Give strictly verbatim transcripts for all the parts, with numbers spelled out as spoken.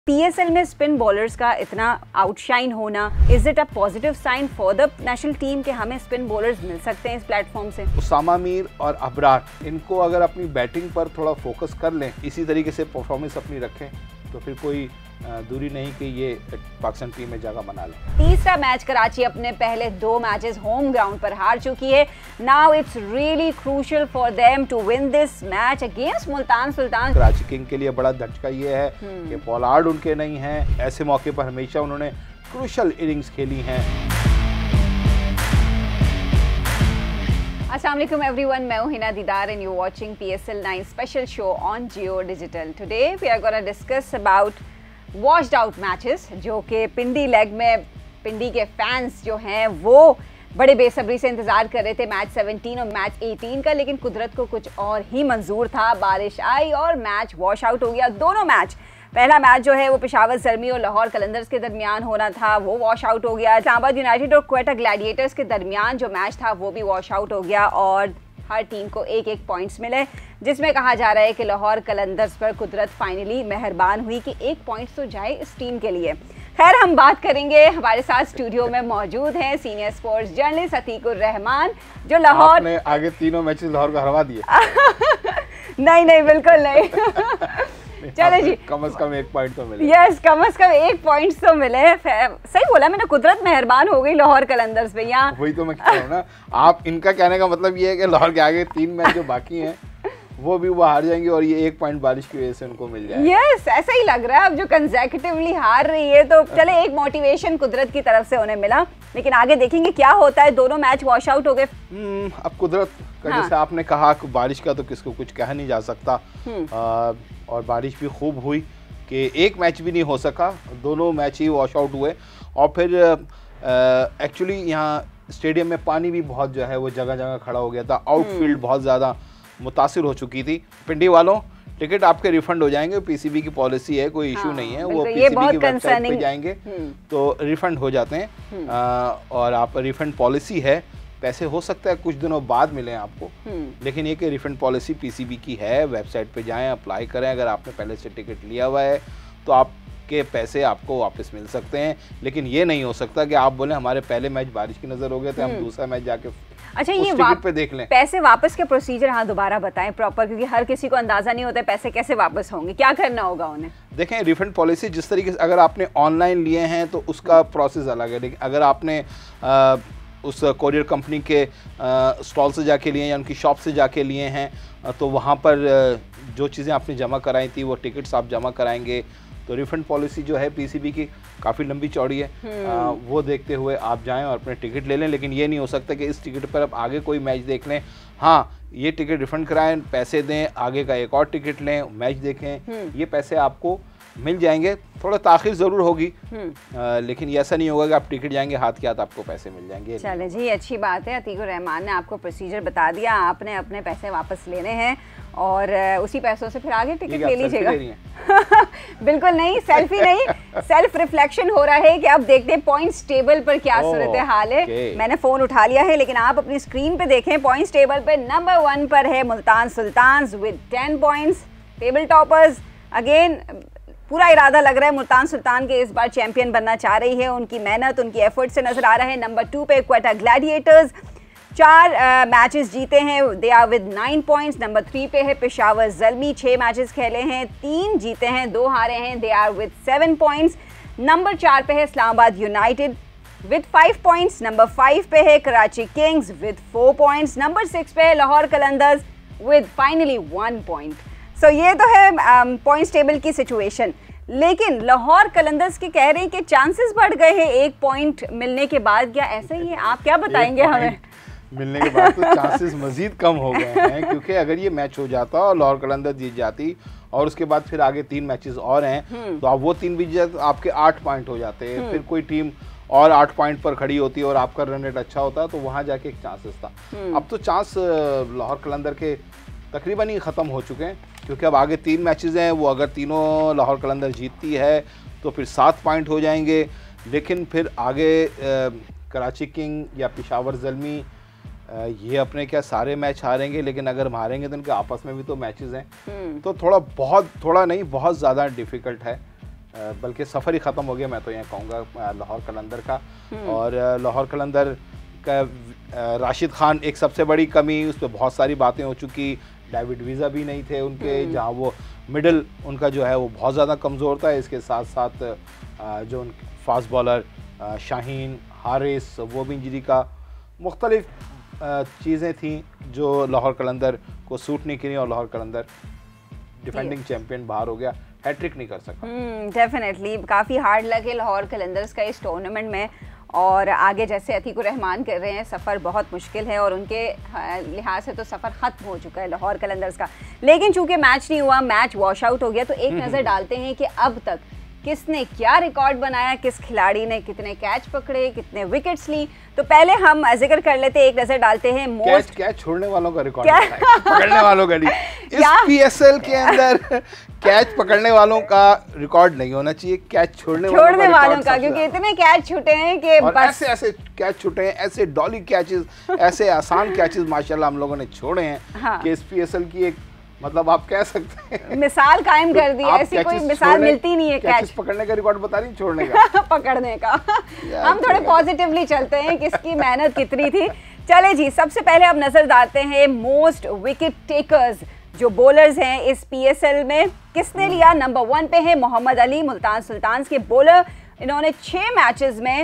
PSL में spin bowlers का इतना आउटशाइन होना, is it a positive sign for the national team कि हमें स्पिन बॉलर्स मिल सकते हैं इस प्लेटफॉर्म से? उसामा मीर और अबरार, इनको अगर अपनी बैटिंग पर थोड़ा फोकस कर लें, इसी तरीके से परफॉर्मेंस अपनी रखें, तो फिर कोई दूरी नहीं कि ये पाकिस्तान टीम में जगह बना ले। तीसरा मैच कराची अपने पहले दो मैचेस होम ग्राउंड पर हार चुकी है। Now it's really crucial for them to win this match against Multan Sultan. Karachi king के लिए बड़ा धचका ये है कि पोलार्ड उनके नहीं हैं। ऐसे मौके पर हमेशा उन्होंने क्रूशियल इनिंग्स खेली हैं। अस्सलाम वालेकुम एवरीवन, मैं हूं Hina Didar and you watching P S L nine special show on Geo digital. Today we are gonna discuss about washed out matches, जो कि पिंडी लेग में पिंडी के फैंस जो हैं वो बड़े बेसब्री से इंतज़ार कर रहे थे मैच सेवनटीन और मैच एटीन का, लेकिन कुदरत को कुछ और ही मंजूर था। बारिश आई और मैच वॉश आउट हो गया। दोनों मैच, पहला मैच जो है वो पेशावर ज़ल्मी और लाहौर कलंदर्स के दरमियान होना था, वो वॉश आउट हो गया। इस्लामाबाद यूनाइटेड और क्वेटा ग्लैडिएटर्स के दरमियान जो मैच था वो भी वॉश आउट हो गया और हर टीम को एक एक पॉइंट्स मिले, जिसमें कहा जा रहा है कि लाहौर कलंदर्स पर कुदरत फाइनली मेहरबान हुई कि एक पॉइंट्स तो जाए इस टीम के लिए। खैर, हम बात करेंगे, हमारे साथ स्टूडियो में मौजूद हैं senior sports journalist Atiqur Rehman, जो लाहौर आपने आगे तीनों मैचेस लाहौर को हरवा दिए। नहीं नहीं, बिल्कुल नहीं। चले जी, कम से कम एक पॉइंट तो मिले। यस, कम से कम एक पॉइंट तो मिले। सही बोला मैंने, कुदरत मेहरबान हो गई लाहौर कलंदर्स पे। यहाँ वही तो मैं कह रहा हूँ ना, आप इनका कहने का मतलब ये है कि लाहौर के आगे तीन मैच जो बाकी हैं वो भी वो हार जाएंगे और ये एक पॉइंट बारिश की वजह से उनको मिल जाएगा। यस, ऐसा ही लग रहा है। अब जो कंसेक्यूटिवली हार रही है तो चले एक मोटिवेशन कुदरत की तरफ से उन्हें मिला, लेकिन आगे देखेंगे क्या होता है। दोनों मैच वॉश आउट हो गए। अब कुदरत का, हाँ। जैसे आपने कहा, बारिश का तो किसको कुछ कह नहीं जा सकता। आ, और बारिश भी खूब हुई कि एक मैच भी नहीं हो सका, दोनों मैच ही वॉश आउट हुए। और फिर एक्चुअली यहाँ स्टेडियम में पानी भी बहुत जो है वो जगह जगह खड़ा हो गया था। आउटफील्ड बहुत ज़्यादा मुतासिर हो चुकी थी। पिंडी वालों, टिकट आपके रिफंड हो जाएंगे, पीसीबी की पॉलिसी है, कोई इशू हाँ, नहीं है। वो पीसीबी की वेबसाइट पे जाएंगे तो रिफंड हो जाते हैं। आ, और आप रिफंड पॉलिसी है, पैसे हो सकता है कुछ दिनों बाद मिलें आपको, लेकिन ये कि रिफंड पॉलिसी पीसीबी की है। वेबसाइट पे जाएं, अप्लाई करें। अगर आपने पहले से टिकट लिया हुआ है तो आपके पैसे आपको वापस मिल सकते हैं, लेकिन ये नहीं हो सकता कि आप बोलें हमारे पहले मैच बारिश की नज़र हो गए थे, हम दूसरा मैच जाके अच्छा ये टिकट पे देख लें। पैसे वापस के प्रोसीजर हाँ दोबारा बताएं प्रॉपर, क्योंकि हर किसी को अंदाजा नहीं होता है पैसे कैसे वापस होंगे, क्या करना होगा उन्हें? देखें, रिफंड पॉलिसी जिस तरीके से अगर आपने ऑनलाइन लिए हैं तो उसका प्रोसेस अलग है, लेकिन अगर आपने आ, उस कोरियर कंपनी के स्टॉल से जाके लिए या उनकी शॉप से जाके लिए हैं तो वहाँ पर जो चीज़ें आपने जमा कराई थी वो टिकट्स आप जमा कराएंगे। तो रिफंड पॉलिसी जो है पीसीबी की काफ़ी लंबी चौड़ी है। आ, वो देखते हुए आप जाएं और अपने टिकट ले लें, लेकिन ये नहीं हो सकता कि इस टिकट पर आप आगे कोई मैच देख लें। हाँ, ये टिकट रिफंड कराएं, पैसे दें, आगे का एक और टिकट लें, मैच देखें, ये पैसे आपको मिल जाएंगे। थोड़ा ताख़ीर ज़रूर होगी, आ, लेकिन ये ऐसा नहीं होगा कि आप टिकट जाएंगे हाथ के हाथ आपको पैसे मिल जाएंगे। चले जी, अच्छी बात है। अतीकुर रहमान ने आपको प्रोसीजर बता दिया, आपने अपने पैसे वापस लेने हैं और उसी पैसों से फिर आगे टिकट ले लीजिएगा। बिल्कुल नहीं, सेल्फी नहीं, सेल्फ रिफ्लेक्शन हो रहा है कि अब देखते हैं पॉइंट्स टेबल पर क्या सूरत हाल है। मैंने फ़ोन उठा लिया है, लेकिन आप अपनी स्क्रीन पे देखें, पॉइंट्स टेबल पे नंबर वन पर है Multan Sultans with ten points, table toppers. Again पूरा इरादा लग रहा है मुल्तान सुल्तान के इस बार चैंपियन बनना चाह रही है, उनकी मेहनत, उनकी एफर्ट से नजर आ रहा है। नंबर टू पे क्वेटा ग्लैडिएटर्स, चार मैचेस जीते हैं, they are with nine points. Number three पे है पेशावर ज़ल्मी, छः मैचेस खेले हैं, तीन जीते हैं, दो हारे हैं, they are with seven points. Number चार पे है Islamabad united with five points. Number five पे है Karachi kings with four points. Number six पे है Lahore Qalandars with finally one point. So so, ये तो है पॉइंट्स टेबल की सिचुएशन, लेकिन लाहौर कलंदर्स के कह रहे हैं कि चांसेस बढ़ गए हैं एक पॉइंट मिलने के बाद। क्या ऐसा ही है? आप क्या बताएंगे हमें? मिलने के बाद तो चांसेस मजीद कम हो गए हैं, क्योंकि अगर ये मैच हो जाता और लाहौर कलंदर जीत जाती और उसके बाद फिर आगे तीन मैचेस और हैं तो आप वो तीन भी जीत, आपके आठ पॉइंट हो जाते हैं। फिर कोई टीम और आठ पॉइंट पर खड़ी होती और आपका रन रेट अच्छा होता तो वहाँ जाके एक चांसेस था। अब तो चांस लाहौर कलंदर के तकरीबन ही ख़त्म हो चुके हैं, क्योंकि अब आगे तीन मैचेस हैं, वो अगर तीनों लाहौर कलंदर जीतती है तो फिर सात पॉइंट हो जाएंगे। लेकिन फिर आगे आ, कराची किंग या पेशावर ज़ल्मी ये अपने क्या सारे मैच हारेंगे, लेकिन अगर हारेंगे तो इनके आपस में भी तो मैचेस हैं, तो थोड़ा बहुत थोड़ा नहीं बहुत ज़्यादा डिफ़िकल्ट है बल्कि सफ़र ही ख़त्म हो गया मैं तो यहाँ कहूँगा लाहौर कलंदर का। और लाहौर कलंदर का राशिद खान एक सबसे बड़ी कमी, उस पर बहुत सारी बातें हो चुकी। डेविड वीज़ा भी नहीं थे उनके, जहाँ वो मिडल उनका जो है वो बहुत ज़्यादा कमज़ोर था। इसके साथ साथ जो उन फास्ट बॉलर शाहीन हारिस, वो भी इंजरी का मुख्तलिफ चीज़ें थी जो लाहौर कलंदर को सूट नहीं करी और लाहौर कलंदर डिफेंडिंग चैंपियन बाहर हो गया, हैट्रिक नहीं कर सका। डेफिनेटली काफ़ी हार्ड लगे लाहौर कलंदर्स का इस टूर्नामेंट में। और आगे जैसे अतीकुर रहमान कर रहे हैं, सफ़र बहुत मुश्किल है और उनके लिहाज से तो सफ़र ख़त्म हो चुका है लाहौर कलंदर्स का। लेकिन चूंकि मैच नहीं हुआ, मैच वॉश आउट हो गया, तो एक नज़र डालते हैं कि अब तक किसने क्या रिकॉर्ड बनाया, किस खिलाड़ी ने कितने कैच पकड़े, कितने विकेट्स ली। तो पहले हम जिक्र कर लेते हैं, एक नजर डालते हैं मोस्ट कैच, कैच छोड़ने वालों का रिकॉर्ड, पकड़ने वालों का नहीं। इस पीएसएल के अंदर कैच पकड़ने वालों का रिकॉर्ड नहीं होना चाहिए, कैच छोड़ने छोड़ने वालों का, क्योंकि इतने कैच छूटे हैं कि बस ऐसे ऐसे कैच छूटे हैं, ऐसे डॉली कैचेस, ऐसे आसान कैचेस माशाल्लाह हम लोगों ने छोड़े हैं। हाँ। कि इस पीएसएल की एक मतलब आप कह सकते हैं मिसाल कायम कर दी है। ऐसी कोई मिसाल मिलती नहीं है कैच पकड़ने का, रिकॉर्ड बता रही छोड़ने का पकड़ने का। हम थोड़े पॉजिटिवली चलते हैं, किसकी मेहनत कितनी थी। चले जी, सबसे पहले अब नजर डालते हैं मोस्ट विकेट टेकर्स जो बॉलर्स हैं इस पीएसएल में। किसने लिया? नंबर वन पे है मोहम्मद अली, मुल्तान सुल्तान्स के बॉलर। इन्होंने छह मैचेस में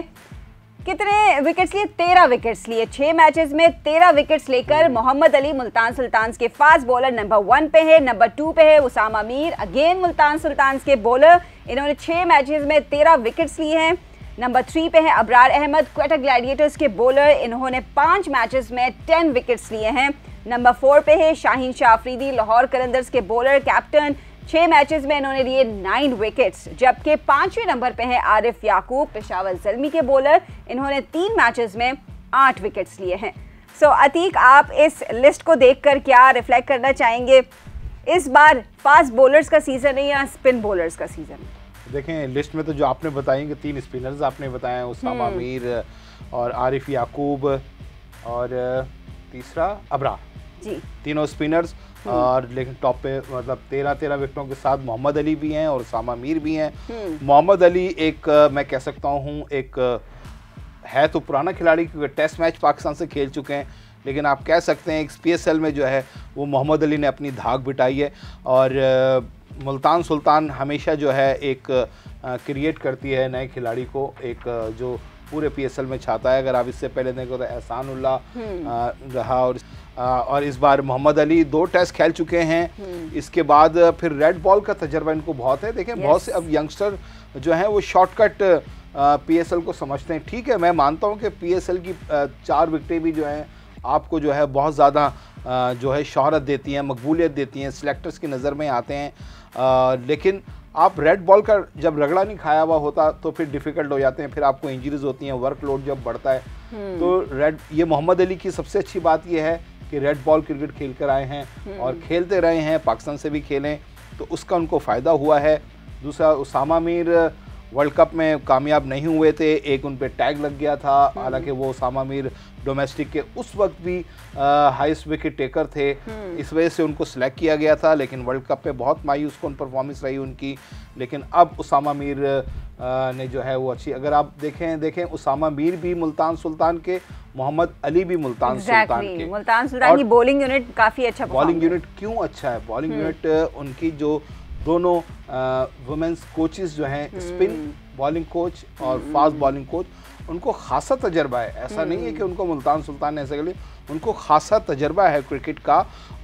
कितने विकेट्स लिए? तेरह विकेट्स लिए। छह मैचेस में तेरह विकेट्स लेकर मोहम्मद अली मुल्तान सुल्तान्स के फास्ट बॉलर नंबर वन पे है। नंबर टू पे है उसामा मीर, अगेन मुल्तान सुल्तान्स के बॉलर। इन्होंने छह मैचेस में तेरह विकेट्स लिए हैं। नंबर थ्री पे है अबरार अहमद, क्वेटा ग्लैडिएटर्स के बॉलर। इन्होंने पांच मैचेस में टेन विकेट्स लिए हैं। नंबर फोर पे है शाहीन शाह अफरीदी, लाहौर कलंदर्स के बॉलर, कैप्टन। छह मैचेस में इन्होंने लिए नाइन विकेट्स। जबकि पांचवें नंबर पे है आरिफ याकूब, पेशावर ज़ल्मी के बॉलर। इन्होंने तीन मैचेस में आठ विकेट्स लिए हैं। सो so, अतीक, आप इस लिस्ट को देखकर क्या रिफ्लेक्ट करना चाहेंगे? इस बार फास्ट बॉलर्स का सीजन है या स्पिन बॉलर्स का सीजन है? देखें, लिस्ट में तो जो आपने बताएंगे तीन स्पिनर्स आपने बताए, उसामा मीर और आरिफ याकूब और तीसरा अबरार जी, तीनों स्पिनर्स। और लेकिन टॉप पे मतलब तेरह तेरह विकेटों के साथ मोहम्मद अली भी हैं और उसामा मीर भी हैं। मोहम्मद अली एक मैं कह सकता हूँ एक है तो पुराना खिलाड़ी, क्योंकि टेस्ट मैच पाकिस्तान से खेल चुके हैं, लेकिन आप कह सकते हैं पीएसएल में जो है वो मोहम्मद अली ने अपनी धाक बिठाई है। और मुल्तान सुल्तान हमेशा जो है एक क्रिएट करती है नए खिलाड़ी को, एक जो पूरे पीएसएल में छाता है। अगर आप इससे पहले देखो तो एहसानुल्लाह रहा और आ, और इस बार मोहम्मद अली दो टेस्ट खेल चुके हैं। इसके बाद फिर रेड बॉल का तजर्बा इनको बहुत है। देखें, बहुत से अब यंगस्टर जो हैं वो शॉर्टकट पीएसएल को समझते हैं। ठीक है, मैं मानता हूं कि पीएसएल की आ, चार विकेटें भी जो हैं आपको जो है बहुत ज़्यादा जो है शोहरत देती हैं, मकबूलियत देती हैं, सिलेक्टर्स की नज़र में आते हैं। आ, लेकिन आप रेड बॉल का जब रगड़ा नहीं खाया हुआ होता तो फिर डिफ़िकल्ट हो जाते हैं, फिर आपको इंजरीज होती हैं, वर्कलोड जब बढ़ता है। तो रेड ये मोहम्मद अली की सबसे अच्छी बात यह है कि रेड बॉल क्रिकेट खेल कर आए हैं और खेलते रहे हैं, पाकिस्तान से भी खेलें तो उसका उनको फ़ायदा हुआ है। दूसरा, उसामा मीर वर्ल्ड कप में कामयाब नहीं हुए थे, एक उन पे टैग लग गया था। हालांकि वो उसामा मीर डोमेस्टिक के उस वक्त भी हाईएस्ट विकेट टेकर थे, इस वजह से उनको सिलेक्ट किया गया था। लेकिन वर्ल्ड कप पे बहुत मायूस कौन परफॉर्मेंस रही उनकी। लेकिन अब उसामा मीर आ, ने जो है वो अच्छी, अगर आप देखें देखें उसामा मीर भी मुल्तान सुल्तान के, मोहम्मद अली भी मुल्तान exactly. सुल्तान के। मुल्तान सुल्तान की बॉलिंग यूनिट काफ़ी अच्छा, बॉलिंग यूनिट क्यों अच्छा है? बॉलिंग यूनिट उनकी जो दोनों वुमेन्स कोचेस जो हैं, स्पिन बॉलिंग कोच और फास्ट बॉलिंग कोच, उनको खासा तजर्बा है। ऐसा नहीं है कि उनको मुल्तान सुल्तान ने ऐसा कर लिया, उनको खासा तजर्बा है क्रिकेट का।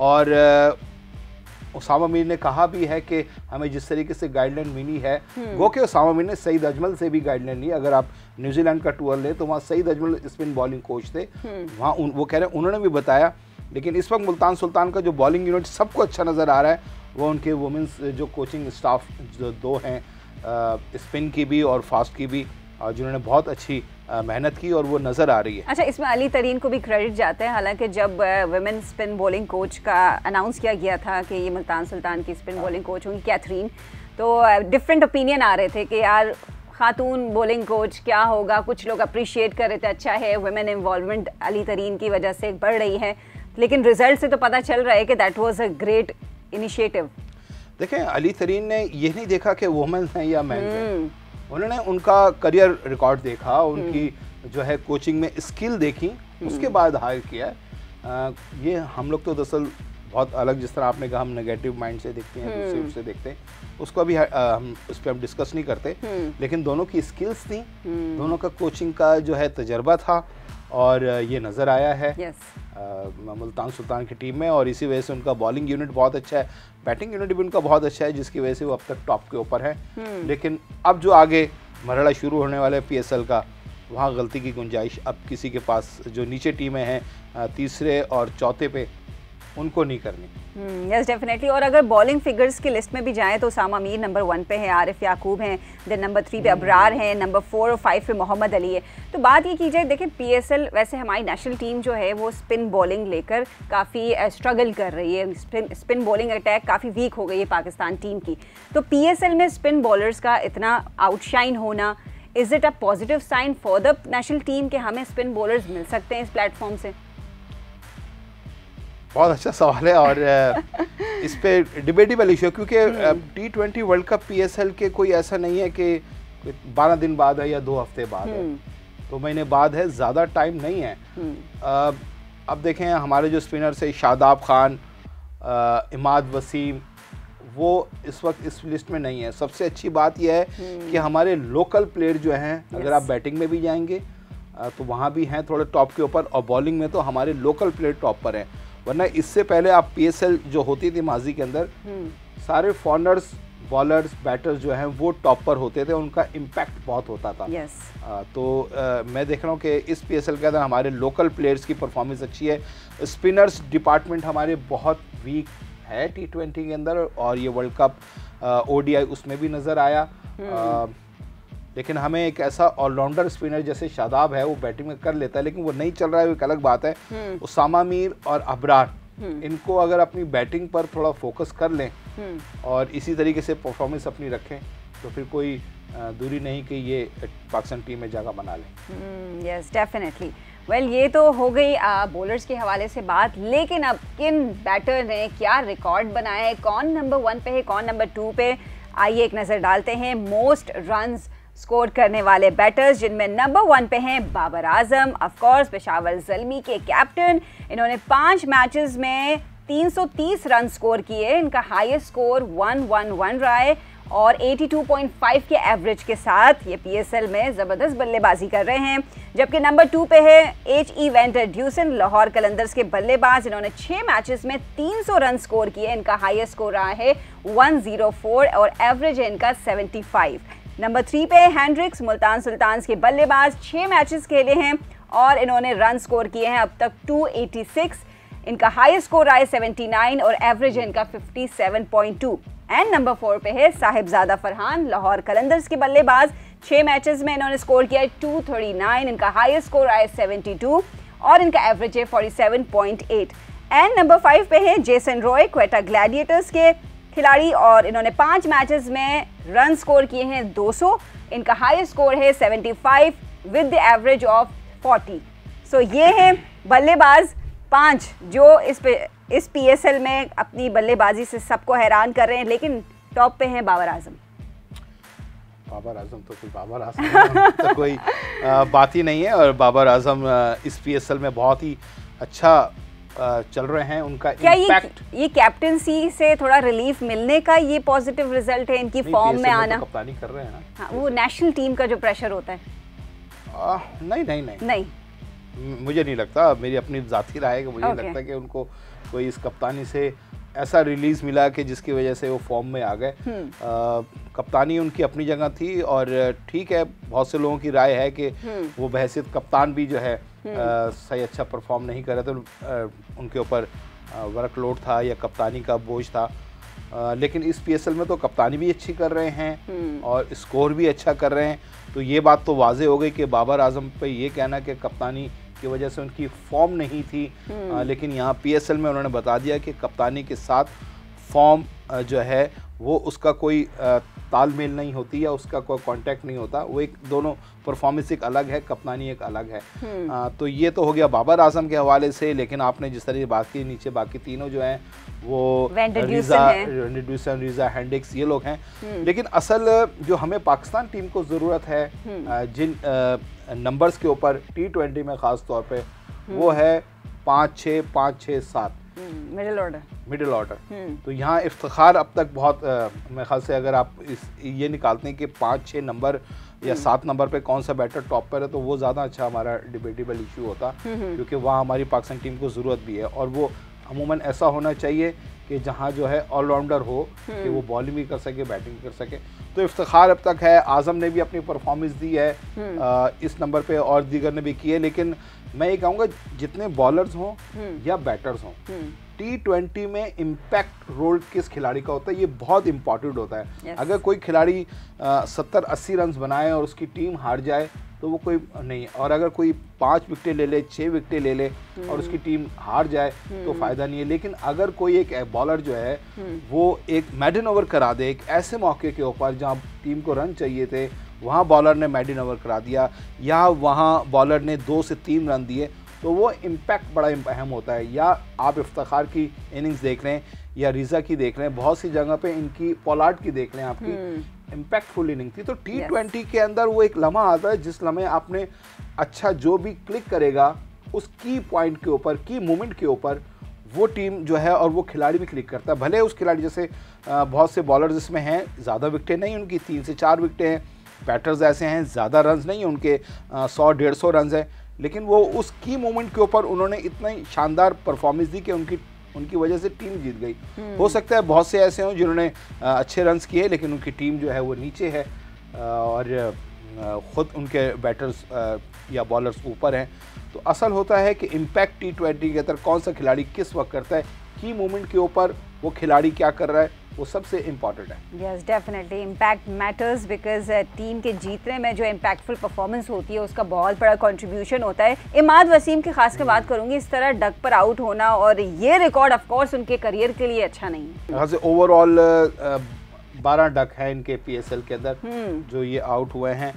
और उसामा मीर ने कहा भी है कि हमें जिस तरीके से गाइडलाइन मिली है, गो के उसामा मीर ने सईद अजमल से भी गाइडलाइन ली। अगर आप न्यूजीलैंड का टूर ले तो वहाँ Saeed Ajmal spin bowling coach थे, वहाँ वो कह रहे हैं उन्होंने भी बताया। लेकिन इस वक्त मुल्तान सुल्तान का जो बॉलिंग यूनिट सबको अच्छा नज़र आ रहा है, वो उनके वुमेंस जो कोचिंग स्टाफ जो दो हैं, स्पिन की भी और फास्ट की भी, जिन्होंने बहुत अच्छी मेहनत की और वो नज़र आ रही है। अच्छा, इसमें अली तरीन को भी क्रेडिट जाता है। हालांकि जब वुमेन स्पिन बॉलिंग कोच का अनाउंस किया गया था कि ये मुल्तान सुल्तान की स्पिन बॉलिंग कोच होंगी कैथरीन, तो डिफरेंट ओपिनियन आ रहे थे कि यार खातून बॉलिंग कोच क्या होगा। कुछ लोग अप्रिशिएट कर रहे थे, अच्छा है वुमेन इन्वॉल्वमेंट अली तरीन की वजह से बढ़ रही है। लेकिन रिजल्ट से तो पता चल रहा है कि that was a great initiative. देखें अली तरीन ने ये नहीं देखा कि वुमेन हैं या मैन हैं, उन्होंने उनका करियर रिकॉर्ड देखा, उनकी जो है कोचिंग में स्किल देखी, उसके बाद हायर किया। आ, ये हम लोग तो दरअसल बहुत अलग, जिस तरह आपने कहा हम नेगेटिव माइंड से देखते हैं, दूसरे से देखते हैं, उसको अभी आ, हम उस पर हम डिस्कस नहीं करते, लेकिन दोनों की स्किल्स थी, दोनों का कोचिंग का जो है तजर्बा था और ये नज़र आया है yes. मुल्तान सुल्तान की टीम में, और इसी वजह से उनका बॉलिंग यूनिट बहुत अच्छा है, बैटिंग यूनिट भी उनका बहुत अच्छा है, जिसकी वजह से वो अब तक टॉप के ऊपर है। लेकिन अब जो आगे मरहला शुरू होने वाला है पीएसएल का, वहाँ गलती की गुंजाइश अब किसी के पास, जो नीचे टीमें हैं तीसरे और चौथे पे, उनको नहीं करनी। Yes definitely. और अगर बॉलिंग फिगर्स की लिस्ट में भी जाएं तो सामा मीर नंबर वन पे है, आरिफ याकूब हैं, देन नंबर थ्री पे अबरार हैं, नंबर फोर और फाइव पे मोहम्मद अली है। तो बात ये की जाए, देखिए पीएसएल, वैसे हमारी नेशनल टीम जो है वो स्पिन बॉलिंग लेकर काफ़ी स्ट्रगल कर रही है, स्पिन स्पिन बॉलिंग अटैक काफ़ी वीक हो गई है पाकिस्तान टीम की। तो पीएसएल में स्पिन बॉलर्स का इतना आउटशाइन होना, is it a positive sign for the national team कि हमें स्पिन बॉलर्स मिल सकते हैं इस प्लेटफॉर्म से? बहुत अच्छा सवाल है, और इस पे डिबेटेबल इशू है, क्योंकि T twenty world cup PSL के कोई ऐसा नहीं है कि बारह दिन बाद है या दो हफ्ते बाद है, दो महीने बाद है, ज़्यादा टाइम नहीं है। अब देखें हमारे जो स्पिनर्स है, शादाब खान, इमाद वसीम, वो इस वक्त इस लिस्ट में नहीं है। सबसे अच्छी बात यह है कि हमारे लोकल प्लेयर जो हैं, अगर आप बैटिंग में भी जाएंगे तो वहाँ भी हैं थोड़े टॉप के ऊपर, और बॉलिंग में तो हमारे लोकल प्लेयर टॉप पर हैं। वरना इससे पहले आप पीएसएल जो होती थी माजी के अंदर, सारे फॉरनर्स, बॉलर्स, बैटर्स जो हैं वो टॉप पर होते थे, उनका इम्पैक्ट बहुत होता था। yes. आ, तो आ, मैं देख रहा हूँ कि इस पीएसएल के अंदर हमारे लोकल प्लेयर्स की परफॉर्मेंस अच्छी है। स्पिनर्स डिपार्टमेंट हमारे बहुत वीक है टी ट्वेंटी के अंदर, और ये वर्ल्ड कप ओडीआई उसमें भी नज़र आया। आ, लेकिन हमें एक ऐसा ऑलराउंडर स्पिनर जैसे शादाब है, वो बैटिंग में कर लेता है, लेकिन वो नहीं चल रहा है, वो एक अलग बात है। उसामा मीर और अबरार, इनको अगर अपनी बैटिंग पर थोड़ा फोकस कर लें और इसी तरीके से परफॉर्मेंस अपनी रखें, तो फिर कोई दूरी नहीं कि ये पाकिस्तान टीम में जगह बना लें। Yes definitely. वेल ये तो हो गई बॉलर्स के हवाले से बात, लेकिन अब किन बैटर ने क्या रिकॉर्ड बनाया है, कौन नंबर वन पे है, कौन नंबर टू पे, आइए एक नज़र डालते हैं। मोस्ट रन्स स्कोर करने वाले बैटर्स, जिनमें नंबर वन पे हैं बाबर आजम, ऑफ कोर्स पेशावर ज़ल्मी के कैप्टन। इन्होंने पांच मैचेस में तीन सौ तीस रन स्कोर किए, इनका हाईएस्ट स्कोर एक सौ ग्यारह रहा है, और बयासी पॉइंट पाँच के एवरेज के साथ ये पीएसएल में ज़बरदस्त बल्लेबाजी कर रहे हैं। जबकि नंबर टू पे है H E van der Dussen, Lahore Qalandars के बल्लेबाज। इन्होंने छः मैचेस में तीन सौ रन स्कोर किए, इनका हाईएस्ट स्कोर रहा है एक सौ चार और एवरेज है इनका पचहत्तर। नंबर थ्री पे हैंड्रिक्स, मुल्तान सुल्तान्स के बल्लेबाज, छः मैचेस खेले हैं और इन्होंने रन स्कोर किए हैं अब तक दो सौ छियासी, इनका हाईएस्ट स्कोर रहा है उन्यासी और एवरेज है इनका सत्तावन पॉइंट दो। एंड नंबर फोर पे है साहिबजादा फरहान, लाहौर कलंदर्स के बल्लेबाज, छः मैचेस में इन्होंने स्कोर किया है दो सौ उनतालीस, इनका हाईएस्ट स्कोर रहा है बहत्तर और इनका एवरेज है सैंतालीस पॉइंट आठ। एंड नंबर फाइव पे है जेसन रॉय, क्वेटा ग्लैडिएटर्स के खिलाड़ी, और इन्होंने पांच मैचेस में रन स्कोर किए हैं दो सौ, इनका हाईएस्ट स्कोर है पचहत्तर विद द एवरेज ऑफ चालीस। सो ये हैं बल्लेबाज पांच जो इस पे इस पीएसएल में अपनी बल्लेबाजी से सबको हैरान कर रहे हैं, लेकिन टॉप पे हैं बाबर आजम। बाबर आजम तो कोई बाबर आजम तो कोई आ, बात ही नहीं है, और बाबर आजम इस पीएसएल में बहुत ही अच्छा चल रहे हैं। उनका इम्पैक्ट, ये, ये कैप्टनसी से थोड़ा रिलीफ मिलने का ये पॉजिटिव रिजल्ट है, इनकी फॉर्म में आना। तो कप्तानी कर रहे हैं ना। हाँ, वो नेशनल टीम का जो प्रेशर होता है। आ, नहीं नहीं नहीं नहीं मुझे नहीं लगता, मेरी अपनी ज़ाती राय है कि मुझे okay. लगता है कि उनको कोई इस कप्तानी से ऐसा रिलीज मिला कि जिसकी वजह से वो फॉर्म में आ गए। कप्तानी उनकी अपनी जगह थी, और ठीक है, बहुत से लोगों की राय है कि वो बहैसियत कप्तान भी जो है आ, सही अच्छा परफॉर्म नहीं कर रहे थे, तो उनके ऊपर वर्कलोड था या कप्तानी का बोझ था। आ, लेकिन इस पीएसएल में तो कप्तानी भी अच्छी कर रहे हैं और स्कोर भी अच्छा कर रहे हैं, तो ये बात तो वाज़े हो गई कि बाबर आजम पे ये कहना कि कप्तानी की वजह से उनकी फॉर्म नहीं थी, आ, लेकिन यहाँ पीएसएल में उन्होंने बता दिया कि कप्तानी के साथ फॉर्म जो है वो उसका कोई तालमेल नहीं होती या उसका कोई कांटेक्ट नहीं होता। वो एक दोनों परफॉर्मेंस एक अलग है, कप्तानी एक अलग है। आ, तो ये तो हो गया बाबर आजम के हवाले से। लेकिन आपने जिस तरह बात की, नीचे बाकी तीनों जो हैं वो रीजा वेंडरड्यूसन, रीजा हेंड्रिक्स, ये लोग हैं। लेकिन असल जो हमें पाकिस्तान टीम को ज़रूरत है जिन नंबर्स के ऊपर टी ट्वेंटी में ख़ास तौर पे, वो है पाँच छः पाँच छः सात, मिडिल ऑर्डर मिडिल ऑर्डर। तो यहाँ इफ्तिखार अब तक बहुत आ, मेरे ख्याल से अगर आप इस ये निकालते हैं कि पाँच छः नंबर या सात नंबर पे कौन सा बैटर टॉप पर है, तो वो ज़्यादा अच्छा हमारा डिबेटेबल इशू होता, क्योंकि वहाँ हमारी पाकिस्तान टीम को ज़रूरत भी है। और वो अमूमन ऐसा होना चाहिए कि जहाँ जो है ऑलराउंडर हो, कि वो बॉलिंग भी कर सके, बैटिंग कर सके। तो इफ्तिखार अब तक है। आज़म ने भी अपनी परफॉर्मेंस दी है आ, इस नंबर पे, और दीगर ने भी की है। लेकिन मैं ये कहूँगा जितने बॉलर्स हों या बैटर्स हों, टी ट्वेंटी में इम्पैक्ट रोल किस खिलाड़ी का होता है, ये बहुत इंपॉर्टेंट होता है। yes. अगर कोई खिलाड़ी सत्तर अस्सी रन बनाए और उसकी टीम हार जाए तो वो कोई नहीं, और अगर कोई पाँच विकेटें ले ले, छः विकेटें ले ले और उसकी टीम हार जाए तो फ़ायदा नहीं है। लेकिन अगर कोई एक बॉलर जो है वो एक मैडन ओवर करा दे, एक ऐसे मौके के ऊपर जहाँ टीम को रन चाहिए थे, वहाँ बॉलर ने मैडन ओवर करा दिया, या वहाँ बॉलर ने दो से तीन रन दिए, तो वो इम्पैक्ट बड़ा अहम होता है। या आप इफ्तिखार की इनिंग्स देख रहे हैं या रिजा की देख रहे हैं, बहुत सी जगह पे इनकी, पोलार्ड की देख रहे हैं, आपकी इम्पैक्टफुल इनिंग थी। तो टी ट्वेंटी के अंदर वो एक लम्हा आता है जिस लम्हे आपने अच्छा जो भी क्लिक करेगा उस की पॉइंट के ऊपर, की मोमेंट के ऊपर वो टीम जो है और वो खिलाड़ी भी क्लिक करता है। भले उस खिलाड़ी जैसे आ, बहुत से बॉलर्स इसमें हैं, ज़्यादा विकटें नहीं उनकी, तीन से चार विकटें हैं। बैटर्स ऐसे हैं ज़्यादा रन्स नहीं उनके, सौ डेढ़ सौ रन है, लेकिन वो उस की मोमेंट के ऊपर उन्होंने इतना ही शानदार परफॉर्मेंस दी कि उनकी उनकी वजह से टीम जीत गई। हो सकता है बहुत से ऐसे हों जिन्होंने अच्छे रन्स किए लेकिन उनकी टीम जो है वो नीचे है और ख़ुद उनके बैटर्स या बॉलर्स ऊपर हैं। तो असल होता है कि इम्पैक्ट टी ट्वेंटी के अंदर कौन सा खिलाड़ी किस वक्त करता है, की मोमेंट के ऊपर वो खिलाड़ी क्या कर रहा है, वो सबसे इम्पॉर्टेंट है। Yes definitely impact matters, because team के जीतने में जो इम्पैक्टफुल परफॉर्मेंस होती है उसका बहुत बड़ा कंट्रीब्यूशन होता है। इमाद वसीम की खास कर बात करूंगी, इस तरह डक पर आउट होना और ये रिकॉर्ड ऑफ कोर्स उनके करियर के लिए अच्छा नहीं है। यहाँ से ओवरऑल बारह डक है इनके पीएसएल के अंदर जो ये आउट हुए हैं,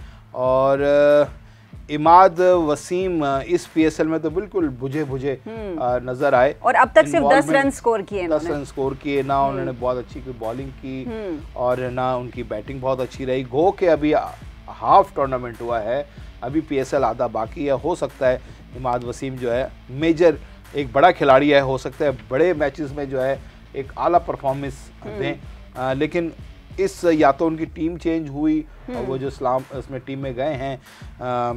और इमाद वसीम इस पीएसएल में तो बिल्कुल बुझे बुझे नजर आए, और अब तक सिर्फ दस रन स्कोर किए दस रन स्कोर किए ना उन्होंने बहुत अच्छी कोई बॉलिंग की और ना उनकी बैटिंग बहुत अच्छी रही। गो के अभी हाफ टूर्नामेंट हुआ है, अभी पीएसएल आधा बाकी है। हो सकता है इमाद वसीम जो है मेजर एक बड़ा खिलाड़ी है, हो सकता है बड़े मैचेस में जो है एक आला परफॉर्मेंस दें, लेकिन इस या तो उनकी टीम चेंज हुई और वो जो इस्लाम उसमें टीम में गए हैं, आ,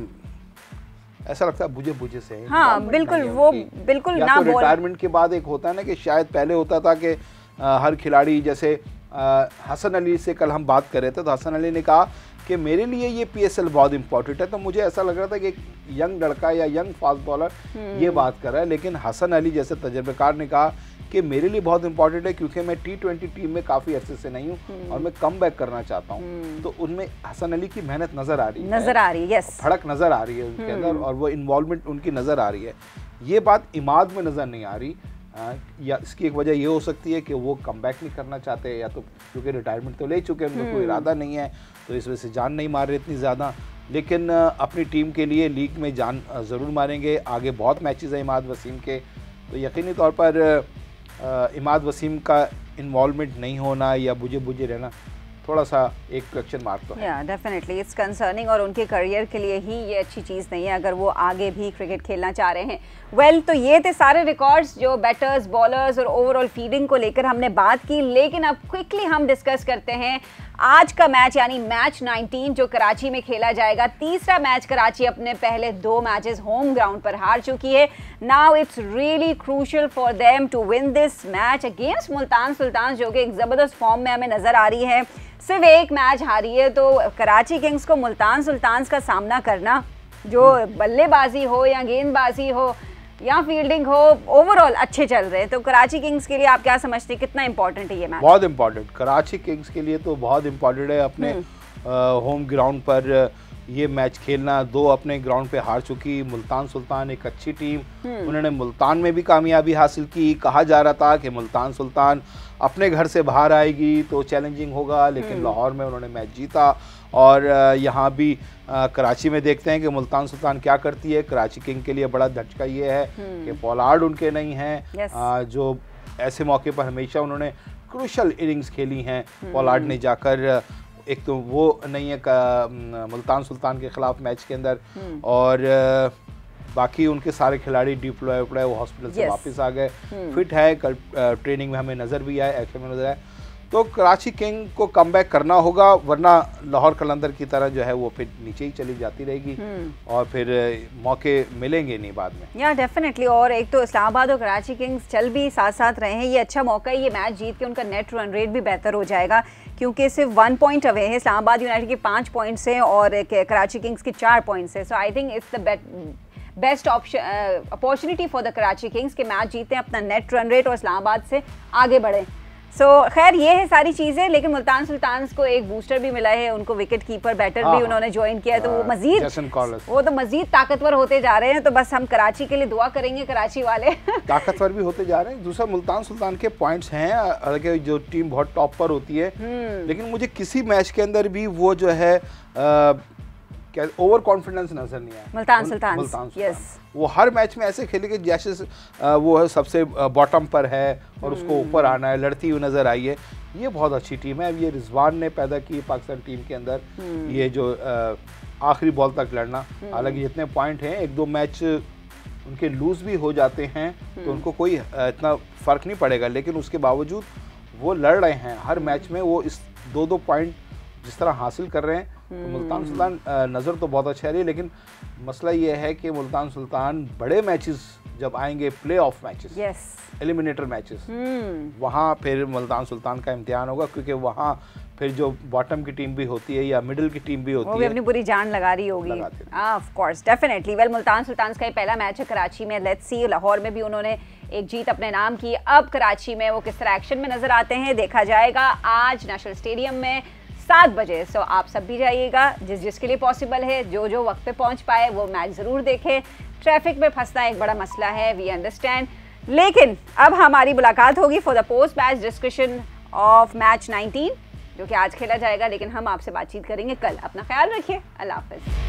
ऐसा लगता है बुझे बुझे से। हाँ बिल्कुल, वो बिल्कुल ना तो रिटायरमेंट के बाद एक होता है ना कि शायद पहले होता था कि आ, हर खिलाड़ी, जैसे आ, हसन अली से कल हम बात कर रहे थे तो हसन अली ने कहा कि मेरे लिए ये पीएसएल बहुत इंपॉर्टेंट है। तो मुझे ऐसा लग रहा था कि एक यंग लड़का या यंग फास्ट बॉलर ये बात कर रहा है, लेकिन हसन अली जैसे तजर्बेकार ने कहा कि मेरे लिए बहुत इंपॉर्टेंट है क्योंकि मैं टी ट्वेंटी टीम में काफ़ी अरसे से नहीं हूँ और मैं कम बैक करना चाहता हूँ। तो उनमें हसन अली की मेहनत नज़र आ रही है, नज़र आ रही है, यस, फड़क नज़र आ रही है उनके अंदर और वो इन्वॉल्वमेंट उनकी नज़र आ रही है। ये बात इमाद में नज़र नहीं आ रही। आ, या इसकी एक वजह ये हो सकती है कि वो कम बैक नहीं करना चाहते, या तो क्योंकि रिटायरमेंट तो ले चुके हैं, उनका कोई इरादा नहीं है तो इस वजह से जान नहीं मार रहे इतनी ज़्यादा। लेकिन अपनी टीम के लिए लीग में जान ज़रूर मारेंगे। आगे बहुत मैचेस हैं इमाद वसीम के, तो यकीनी तौर पर इमाद वसीम का इन्वॉल्वमेंट नहीं होना या बुझे बुझे रहना थोड़ा सा एक क्वेश्चन मार्क तो है। या डेफिनेटली इट्स कंसर्निंग, और उनके करियर के लिए ही ये अच्छी चीज़ नहीं है अगर वो आगे भी क्रिकेट खेलना चाह रहे हैं। वेल well, तो ये थे सारे रिकॉर्ड्स जो बैटर्स, बॉलर्स और ओवरऑल फील्डिंग को लेकर हमने बात की। लेकिन अब क्विकली हम डिस्कस करते हैं आज का मैच, यानी मैच नाइनटीन जो कराची में खेला जाएगा। तीसरा मैच कराची अपने पहले दो मैचेस होम ग्राउंड पर हार चुकी है। Now it's really crucial for them to win this match against Multan Sultan, जो कि एक ज़बरदस्त फॉर्म में हमें नज़र आ रही है। सिर्फ एक मैच हारी है, तो कराची किंग्स को मुल्तान सुल्तान का सामना करना, जो बल्लेबाजी हो या गेंदबाजी हो या फील्डिंग हो, ओवरऑल अच्छे चल रहे हैं। तो कराची किंग्स के लिए आप क्या समझते हैं, कितना इंपॉर्टेंट है ये मैच? बहुत इंपॉर्टेंट, कराची किंग्स के लिए तो बहुत इंपॉर्टेंट है। अपने होम ग्राउंड पर ये मैच खेलना। दो अपने ग्राउंड पे हार चुकी मुल्तान सुल्तान, एक अच्छी टीम, उन्होंने मुल्तान में भी कामयाबी हासिल की। कहा जा रहा था कि मुल्तान सुल्तान अपने घर से बाहर आएगी तो चैलेंजिंग होगा, लेकिन लाहौर में उन्होंने मैच जीता। और यहाँ भी कराची में देखते हैं कि मुल्तान सुल्तान क्या करती है। कराची किंग के लिए बड़ा झटका ये है कि पोलार्ड उनके नहीं हैं, जो ऐसे मौके पर हमेशा उन्होंने क्रूशल इनिंग्स खेली हैं। पोलार्ड ने जाकर, एक तो वो नहीं है मुल्तान सुल्तान के खिलाफ मैच के अंदर, और बाकी उनके सारे खिलाड़ी डिप्लॉय उपलॉय वो हॉस्पिटल से वापस आ गए, फिट है। कल ट्रेनिंग में हमें नज़र भी आए, एक्शन में नज़र आए। तो कराची किंग को कमबैक करना होगा, वरना लाहौर कलंदर की तरह जो है वो फिर नीचे ही चली जाती रहेगी और फिर मौके मिलेंगे नहीं बाद में। या डेफिनेटली। और एक तो इस्लामाबाद और कराची किंग्स चल भी साथ साथ रहे हैं, ये अच्छा मौका है। ये मैच जीत के उनका नेट रन रेट भी बेहतर हो जाएगा, क्योंकि सिर्फ वन पॉइंट अवे है। इस्लामाबाद यूनाइटेड के पाँच पॉइंट्स हैं और कराची किंग्स के चार पॉइंट्स हैं। So I think it's the best option opportunity for the Karachi Kings के मैच जीते, अपना नेट रन रेट और इस्लामाबाद से आगे बढ़े। सो so, खैर ये है सारी चीज़ें। लेकिन मुल्तान सुल्तान को एक बूस्टर भी मिला है, उनको विकेट कीपर बैटर भी उन्होंने ज्वाइन किया है, तो वो मजीद वो तो मजीद ताकतवर होते जा रहे हैं। तो बस हम कराची के लिए दुआ करेंगे, कराची वाले ताकतवर भी होते जा रहे हैं। दूसरा, मुल्तान सुल्तान के पॉइंट्स हैं, हालांकि जो टीम बहुत टॉप पर होती है, लेकिन मुझे किसी मैच के अंदर भी वो जो है आ, क्या ओवर कॉन्फिडेंस नजर नहीं आया मुल्तान सुल्तान। मुल्तान सुल्तान yes. वो हर मैच में ऐसे खेले कि जैसे वो है सबसे बॉटम पर है और उसको ऊपर आना है, लड़ती हुई नजर आई है। ये बहुत अच्छी टीम है। अब ये रिजवान ने पैदा की पाकिस्तान टीम के अंदर, ये जो आखिरी बॉल तक लड़ना। हालांकि जितने पॉइंट हैं, एक दो मैच उनके लूज भी हो जाते हैं तो उनको कोई इतना फर्क नहीं पड़ेगा, लेकिन उसके बावजूद वो लड़ रहे हैं हर मैच में। वो इस दो दो पॉइंट जिस तरह हासिल कर रहे हैं, तो मुल्तान सुल्तान नज़र तो बहुत अच्छा है, लेकिन मसला ये है कि मुल्तान सुल्तान बड़े मैचेस जब आएंगे, play off matches, eliminator matches, वहाँ फिर मुल्तान सुल्तान का इम्तिहान होगा, क्योंकि वहाँ फिर जो बॉटम की टीम भी होती है या मिडिल की टीम भी होती है, वो भी अपनी पूरी जान लगा रही होगी। Of course, definitely. Well, Multan Sultan का ये पहला मैच है कराची में। लेट्स सी, लाहौर में भी उन्होंने एक जीत अपने नाम की। अब कराची में वो किस तरह एक्शन में नजर आते हैं देखा जाएगा आज नेशनल स्टेडियम में सात बजे। सो आप सब भी जाइएगा, जिस जिसके लिए पॉसिबल है, जो जो वक्त पे पहुंच पाए वो मैच ज़रूर देखें। ट्रैफिक में फंसना एक बड़ा मसला है, वी अंडरस्टैंड। लेकिन अब हमारी मुलाकात होगी for the post match discussion of match nineteen, जो कि आज खेला जाएगा, लेकिन हम आपसे बातचीत करेंगे कल। अपना ख्याल रखिए, अल्लाह हाफ़िज़।